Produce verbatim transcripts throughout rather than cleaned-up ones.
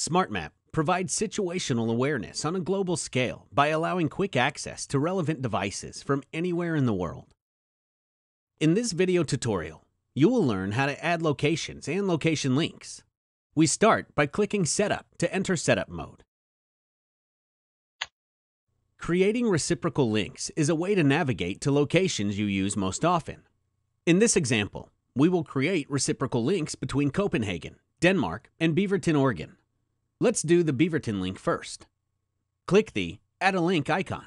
SmartMap provides situational awareness on a global scale by allowing quick access to relevant devices from anywhere in the world. In this video tutorial, you will learn how to add locations and location links. We start by clicking Setup to enter setup mode. Creating reciprocal links is a way to navigate to locations you use most often. In this example, we will create reciprocal links between Copenhagen, Denmark, and Beaverton, Oregon. Let's do the Beaverton link first. Click the Add a Link icon.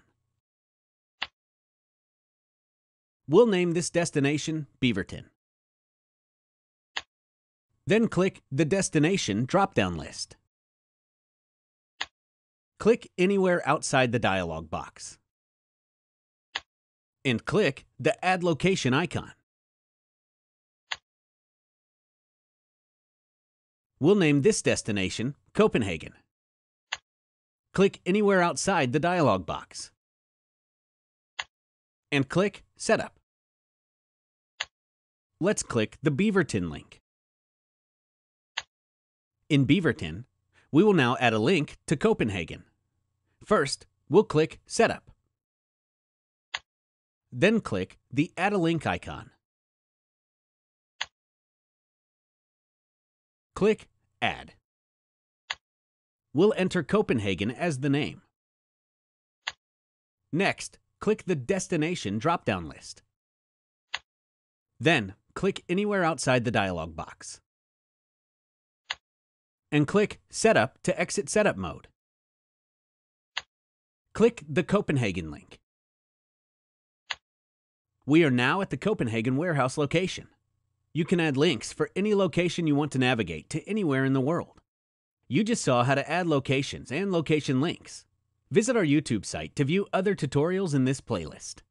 We'll name this destination Beaverton. Then click the Destination drop-down list. Click anywhere outside the dialog box. And click the Add Location icon. We'll name this destination Copenhagen. Click anywhere outside the dialog box. And click Setup. Let's click the Beaverton link. In Beaverton, we will now add a link to Copenhagen. First, we'll click Setup. Then click the Add a Link icon. Click Add. We'll enter Copenhagen as the name. Next, click the Destination drop-down list. Then, click anywhere outside the dialog box. And click Setup to exit setup mode. Click the Copenhagen link. We are now at the Copenhagen warehouse location. You can add links for any location you want to navigate to anywhere in the world. You just saw how to add locations and location links. Visit our YouTube site to view other tutorials in this playlist.